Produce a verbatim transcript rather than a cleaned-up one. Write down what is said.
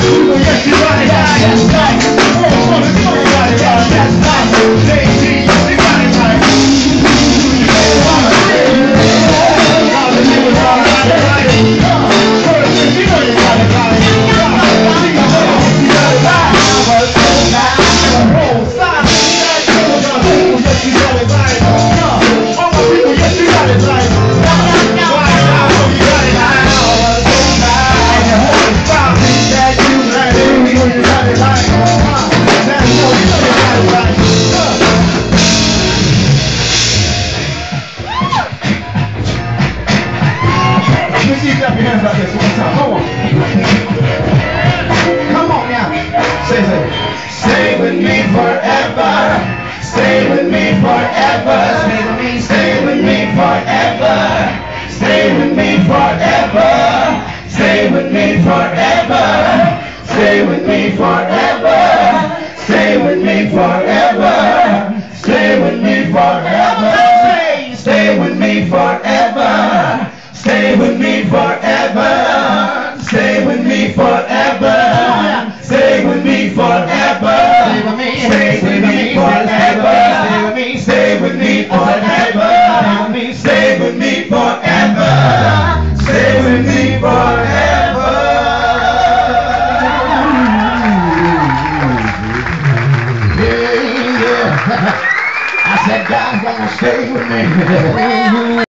Clap your hands like this one time. Come on. Come on now. Say, say. Stay with me forever. Stay with me forever. Stay with me. Stay with me forever. Stay with me forever. Stay with me forever. Stay with me forever. Stay with me forever. Stay with me forever. Stay with me forever. Stay with me forever. Stay with me forever. Stay with me forever. Stay with me forever. Stay with me forever. Stay with me forever. Stay with me forever. Yeah, yeah. I said God's gonna stay with me.